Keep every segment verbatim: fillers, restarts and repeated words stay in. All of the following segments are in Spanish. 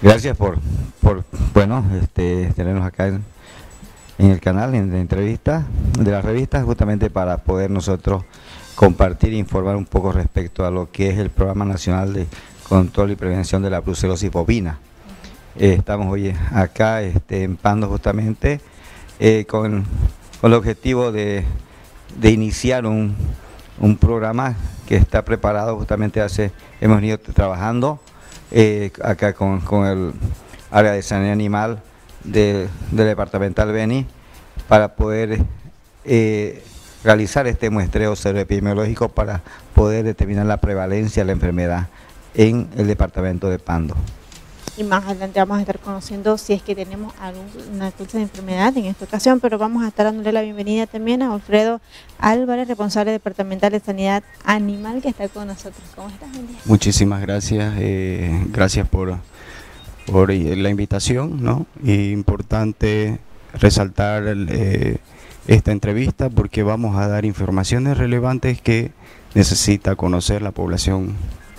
Gracias por, por bueno, este, tenernos acá en, en el canal, en la entrevista de la revista, justamente para poder nosotros compartir e informar un poco respecto a lo que es el Programa Nacional de Control y Prevención de la Brucelosis Bovina. Eh, estamos hoy acá este, en Pando justamente eh, con, con el objetivo de, de iniciar un, un programa que está preparado justamente hace, hemos venido trabajando eh, acá con, con el área de sanidad animal de, del departamental Beni para poder eh, realizar este muestreo seroepidemiológico para poder determinar la prevalencia de la enfermedad en el departamento de Pando. Y más adelante vamos a estar conociendo si es que tenemos alguna clase de enfermedad en esta ocasión, pero vamos a estar dándole la bienvenida también a Alfredo Álvarez, responsable departamental de Sanidad Animal, que está con nosotros. ¿Cómo estás, buen día? Muchísimas gracias, eh, gracias por, por la invitación, ¿no? Y importante resaltar eh, esta entrevista porque vamos a dar informaciones relevantes que necesita conocer la población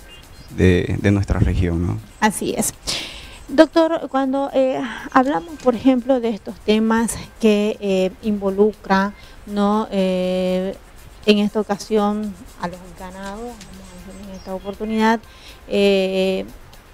de, de nuestra región, ¿no? Así es. Doctor, cuando eh, hablamos, por ejemplo, de estos temas que eh, involucran, ¿no? Eh, en esta ocasión a los ganados, vamos a ver en esta oportunidad, eh,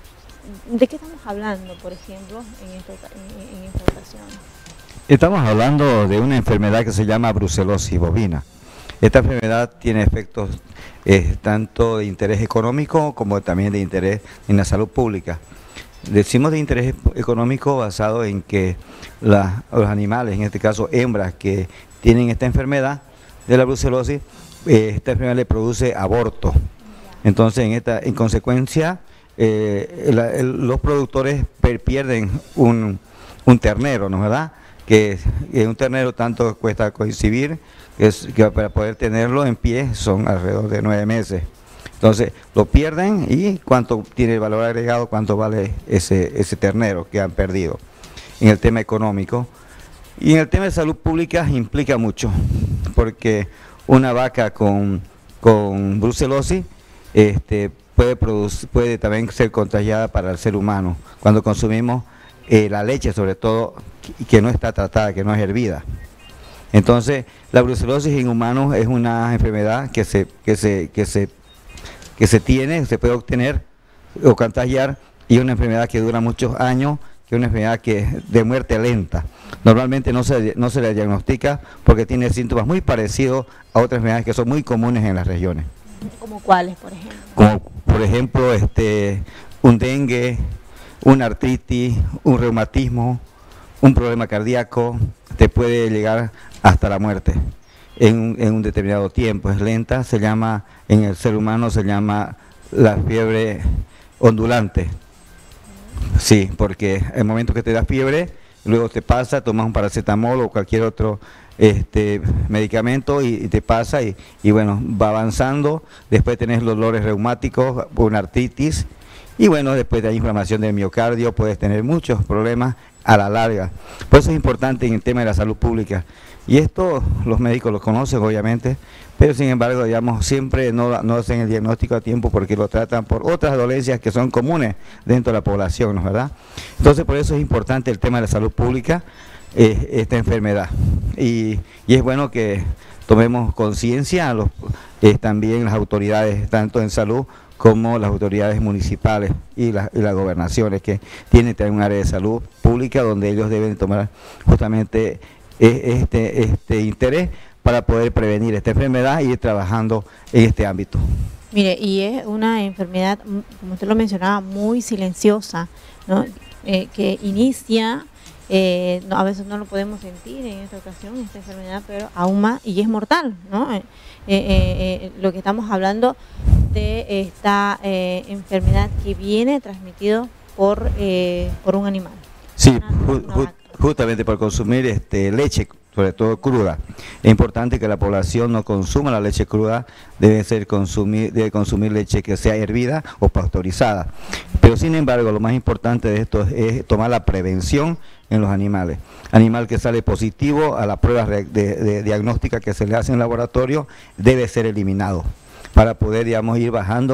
¿de qué estamos hablando, por ejemplo, en esta, en, en esta ocasión? Estamos hablando de una enfermedad que se llama brucelosis bovina. Esta enfermedad tiene efectos eh, tanto de interés económico como también de interés en la salud pública. Decimos de interés económico basado en que la, los animales, en este caso hembras que tienen esta enfermedad de la brucelosis, eh, esta enfermedad le produce aborto. Entonces, en, esta, en consecuencia, eh, la, el, los productores pierden un, un ternero, ¿no es verdad? Que, que un ternero tanto cuesta concebir, que, es, que para poder tenerlo en pie son alrededor de nueve meses. Entonces lo pierden y cuánto tiene el valor agregado, cuánto vale ese, ese ternero que han perdido en el tema económico. Y en el tema de salud pública implica mucho, porque una vaca con, con brucelosis este, puede, producir, puede también ser contagiada para el ser humano cuando consumimos eh, la leche, sobre todo, que no está tratada, que no es hervida. Entonces, la brucelosis en humanos es una enfermedad que se, que se, que se, que se tiene, se puede obtener o contagiar, y es una enfermedad que dura muchos años, que es una enfermedad que es de muerte lenta. Normalmente no se, no se le diagnostica porque tiene síntomas muy parecidos a otras enfermedades que son muy comunes en las regiones. ¿Como cuáles, por ejemplo? Como por ejemplo este, un dengue, una artritis, un reumatismo, un problema cardíaco, te puede llegar hasta la muerte en, en un determinado tiempo. Es lenta, se llama, en el ser humano se llama la fiebre ondulante. Sí, porque el momento que te da fiebre, luego te pasa, tomas un paracetamol o cualquier otro este, medicamento y, y te pasa y, y bueno, va avanzando, después tenés dolores reumáticos, una artritis y bueno, después de inflamación del miocardio, puedes tener muchos problemas a la larga. Por eso es importante en el tema de la salud pública. Y esto los médicos lo conocen obviamente, pero sin embargo, digamos, siempre no, no hacen el diagnóstico a tiempo porque lo tratan por otras dolencias que son comunes dentro de la población, ¿no es verdad? Entonces por eso es importante el tema de la salud pública, eh, esta enfermedad. Y, y es bueno que tomemos conciencia, los eh, también las autoridades, tanto en salud como las autoridades municipales y, la, y las gobernaciones que tienen también un área de salud pública donde ellos deben tomar justamente este, este interés para poder prevenir esta enfermedad y ir trabajando en este ámbito. Mire, y es una enfermedad, como usted lo mencionaba, muy silenciosa, ¿no? Eh, que inicia, eh, no, a veces no lo podemos sentir en esta ocasión, esta enfermedad, pero aún más, y es mortal, ¿no? Eh, eh, eh, lo que estamos hablando de esta eh, enfermedad que viene transmitido por, eh, por un animal. Sí, ju ju justamente por consumir este, leche, sobre todo cruda. Es importante que la población no consuma la leche cruda, debe, ser consumir, debe consumir leche que sea hervida o pasteurizada. Pero sin embargo, lo más importante de esto es tomar la prevención en los animales. Animal que sale positivo a la prueba de, de, de diagnóstica que se le hace en el laboratorio, debe ser eliminado para poder, digamos, ir bajando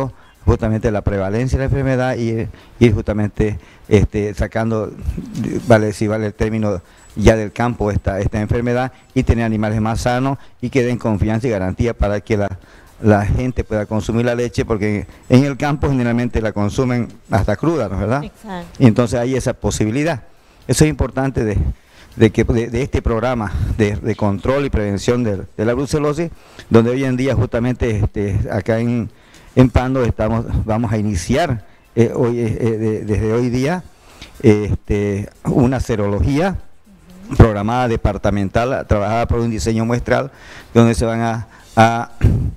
justamente la prevalencia de la enfermedad y ir justamente este, sacando, vale, si vale el término ya del campo esta, esta enfermedad, y tener animales más sanos y que den confianza y garantía para que la, la gente pueda consumir la leche, porque en el campo generalmente la consumen hasta cruda, ¿no es verdad? Exacto. Y entonces hay esa posibilidad. Eso es importante de, de que de, de este programa de, de control y prevención de, de la brucelosis, donde hoy en día justamente este, acá en, en Pando estamos, vamos a iniciar eh, hoy, eh, de, desde hoy día eh, este, una serología programada departamental, trabajada por un diseño muestral, donde se van a, a,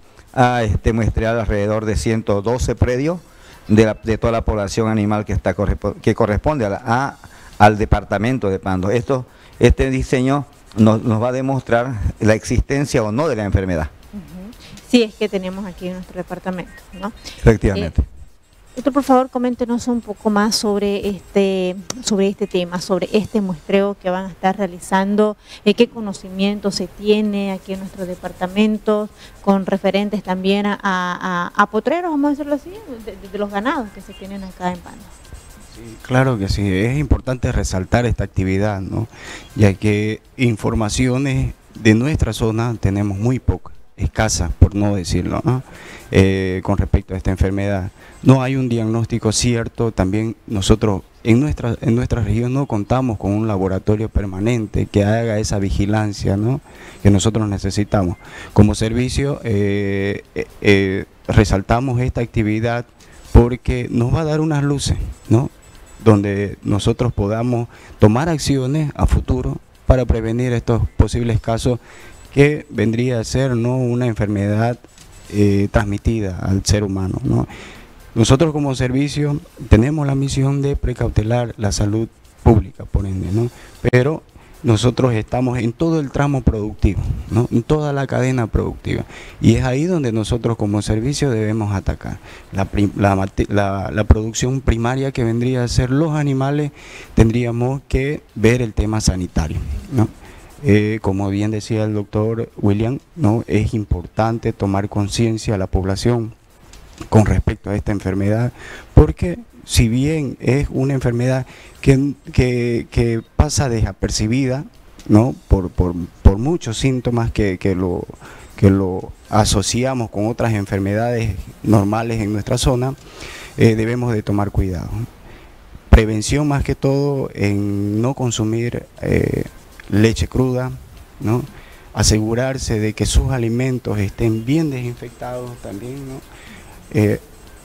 a este, muestrear alrededor de ciento doce predios de, la, de toda la población animal que, está, que corresponde a, la, a al departamento de Pando. Esto, este diseño nos, nos va a demostrar la existencia o no de la enfermedad. Uh-huh. Sí, es que tenemos aquí en nuestro departamento, ¿no? Efectivamente. Eh, Doctor, por favor, coméntenos un poco más sobre este, sobre este tema, sobre este muestreo que van a estar realizando, eh, qué conocimiento se tiene aquí en nuestro departamento, con referentes también a, a, a potreros, vamos a decirlo así, de, de los ganados que se tienen acá en Pando. Sí, claro que sí, es importante resaltar esta actividad, ¿no? Ya que informaciones de nuestra zona tenemos muy pocas, escasas, por no decirlo, ¿no? Eh, con respecto a esta enfermedad. No hay un diagnóstico cierto. También nosotros en nuestra, en nuestra región no contamos con un laboratorio permanente que haga esa vigilancia, ¿no?, que nosotros necesitamos. Como servicio eh, eh, eh, resaltamos esta actividad porque nos va a dar unas luces, ¿no?, donde nosotros podamos tomar acciones a futuro para prevenir estos posibles casos que vendría a ser, ¿no?, una enfermedad eh, transmitida al ser humano, ¿no? Nosotros como servicio tenemos la misión de precautelar la salud pública, por ende, ¿no? Pero nosotros estamos en todo el tramo productivo, ¿no?, en toda la cadena productiva, y es ahí donde nosotros como servicio debemos atacar la, la, la, la producción primaria, que vendría a ser los animales. Tendríamos que ver el tema sanitario, ¿no? Eh, como bien decía el doctor William, ¿no?, es importante tomar conciencia a la población con respecto a esta enfermedad, porque si bien es una enfermedad que, que, que pasa desapercibida, ¿no?, por, por, por muchos síntomas que, que, lo, que lo asociamos con otras enfermedades normales en nuestra zona, eh, debemos de tomar cuidado. Prevención más que todo en no consumir eh, leche cruda, ¿no?, asegurarse de que sus alimentos estén bien desinfectados también, ¿no? Eh,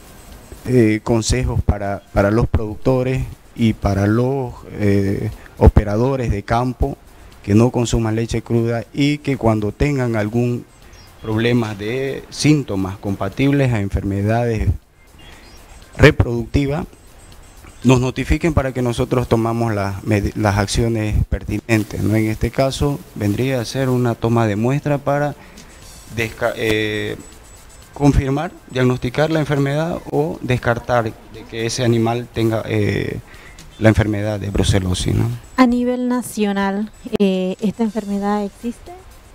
eh, consejos para, para los productores y para los eh, operadores de campo, que no consuman leche cruda y que cuando tengan algún problema de síntomas compatibles a enfermedades reproductivas, nos notifiquen para que nosotros tomamos las, las acciones pertinentes, ¿no? En este caso vendría a ser una toma de muestra para desca eh, confirmar, diagnosticar la enfermedad o descartar de que ese animal tenga eh, la enfermedad de brucelosis, ¿no? A nivel nacional, eh, ¿esta enfermedad existe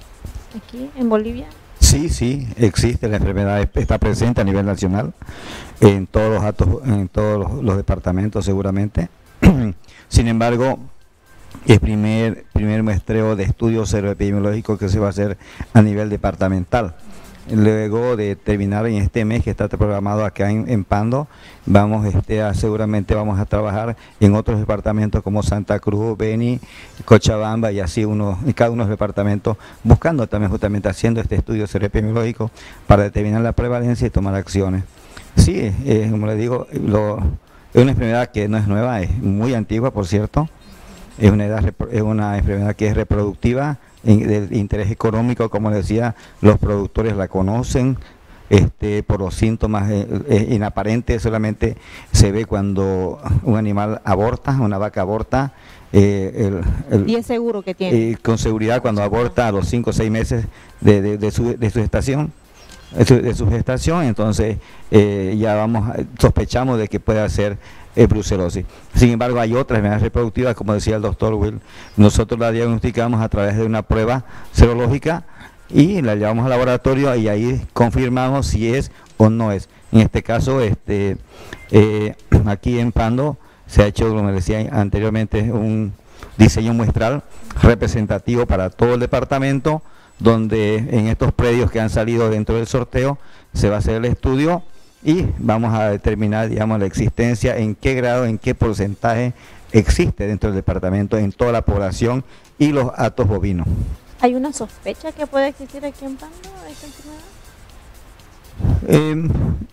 aquí en Bolivia? Sí, sí, existe la enfermedad, está presente a nivel nacional, en todos los actos, en todos los, los departamentos seguramente. Sin embargo, el primer, primer muestreo de estudio seroepidemiológico que se va a hacer a nivel departamental. Luego de terminar en este mes que está programado acá en, en Pando, vamos este, a, seguramente vamos a trabajar en otros departamentos como Santa Cruz, Beni, Cochabamba y así uno, en cada uno de los departamentos, buscando también justamente haciendo este estudio seroepidemiológico para determinar la prevalencia y tomar acciones. Sí, eh, como les digo, lo, es una enfermedad que no es nueva, es muy antigua, por cierto. Es una, edad, es una enfermedad que es reproductiva, de interés económico, como decía, los productores la conocen, este, por los síntomas eh, eh, inaparentes, solamente se ve cuando un animal aborta, una vaca aborta. Eh, el, el, y es seguro que tiene. Eh, con seguridad cuando aborta a los cinco o seis meses de, de, de, su, de su gestación, de su, de su gestación, entonces eh, ya vamos, sospechamos de que pueda ser Eh, brucelosis. Sin embargo, hay otras enfermedades reproductivas, como decía el doctor Will, nosotros la diagnosticamos a través de una prueba serológica y la llevamos al laboratorio y ahí confirmamos si es o no es. En este caso, este, eh, aquí en Pando se ha hecho, como decía anteriormente, un diseño muestral representativo para todo el departamento, donde en estos predios que han salido dentro del sorteo se va a hacer el estudio y vamos a determinar, digamos, la existencia, en qué grado, en qué porcentaje existe dentro del departamento, en toda la población y los hatos bovinos. ¿Hay una sospecha que puede existir aquí en Pando de esta enfermedad? Eh,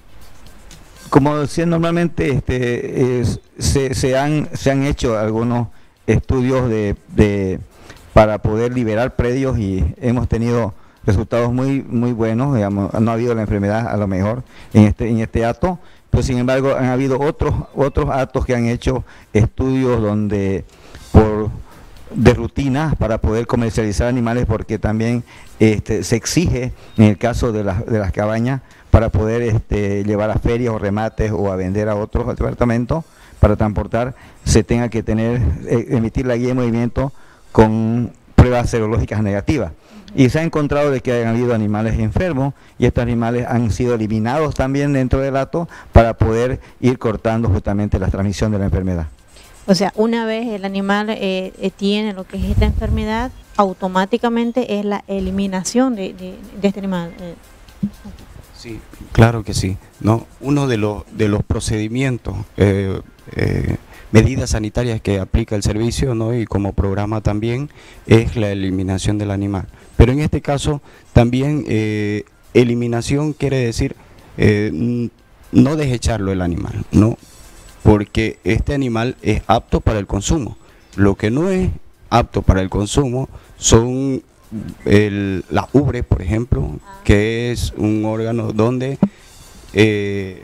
como decía, normalmente este, es, se, se, han, se han hecho algunos estudios de, de para poder liberar predios y hemos tenido resultados muy muy buenos, digamos, no ha habido la enfermedad a lo mejor en este en este hato, pero sin embargo han habido otros otros hatos que han hecho estudios donde por de rutina para poder comercializar animales, porque también este, se exige en el caso de las de las cabañas para poder este, llevar a ferias o remates o a vender a otros departamentos para transportar, se tenga que tener eh, emitir la guía de movimiento con pruebas serológicas negativas. Y se ha encontrado de que han habido animales enfermos y estos animales han sido eliminados también dentro del hato para poder ir cortando justamente la transmisión de la enfermedad. O sea, una vez el animal eh, eh, tiene lo que es esta enfermedad, automáticamente es la eliminación de, de, de este animal. Eh. Sí, claro que sí. No, uno de los de los procedimientos, eh, eh, medidas sanitarias que aplica el servicio, ¿no? Y como programa también es la eliminación del animal. Pero en este caso también eh, eliminación quiere decir eh, no desecharlo el animal, no, porque este animal es apto para el consumo. Lo que no es apto para el consumo son el, la ubre, por ejemplo, que es un órgano donde eh,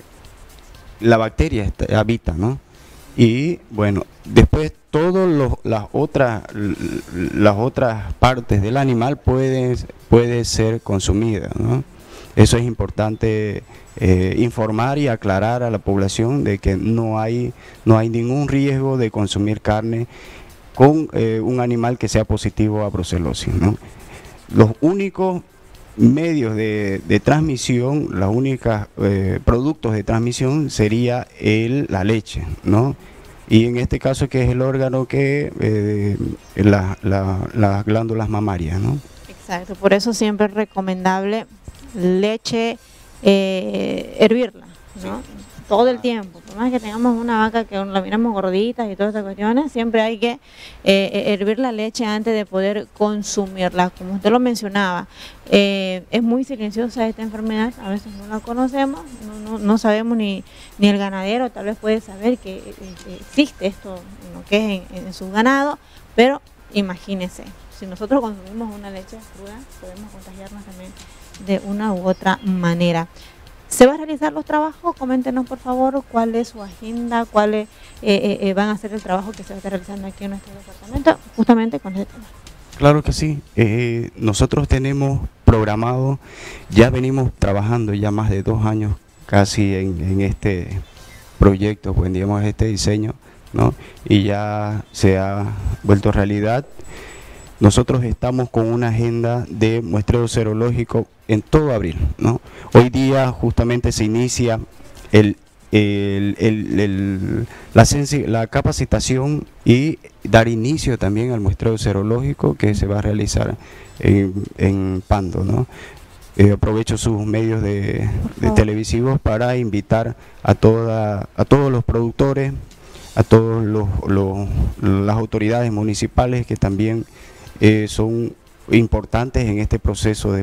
la bacteria está, habita, ¿no? Y bueno, después todas las otras las otras partes del animal pueden puede ser consumida, ¿no? Eso es importante eh, informar y aclarar a la población de que no hay no hay ningún riesgo de consumir carne con eh, un animal que sea positivo a brucelosis, ¿no? Los únicos medios de, de transmisión, los únicos eh, productos de transmisión sería el, la leche, ¿no? Y en este caso que es el órgano que eh, la, la, las glándulas mamarias, ¿no? Exacto, por eso siempre es recomendable leche, eh, hervirla, ¿no? Sí. Todo el tiempo, por más que tengamos una vaca que la miramos gordita y todas estas cuestiones, siempre hay que eh, hervir la leche antes de poder consumirla. Como usted lo mencionaba, eh, es muy silenciosa esta enfermedad, a veces no la conocemos, no, no, no sabemos ni, ni el ganadero tal vez puede saber que eh, existe esto en lo que es en, en su ganado, pero imagínese, si nosotros consumimos una leche cruda, podemos contagiarnos también de una u otra manera. ¿Se van a realizar los trabajos? Coméntenos por favor cuál es su agenda, cuáles eh, eh, van a ser el trabajo que se va a estar realizando aquí en nuestro departamento, justamente con este tema. Claro que sí, eh, nosotros tenemos programado, ya venimos trabajando ya más de dos años casi en, en este proyecto, pues digamos este diseño, ¿no? Y ya se ha vuelto realidad. Nosotros estamos con una agenda de muestreo serológico en todo abril, ¿no? Hoy día justamente se inicia el, el, el, el, la, la capacitación y dar inicio también al muestreo serológico que se va a realizar en, en Pando, ¿no? Eh, aprovecho sus medios de, de televisivos para invitar a, toda, a todos los productores, a todas los, los, las autoridades municipales que también Eh, son importantes en este proceso de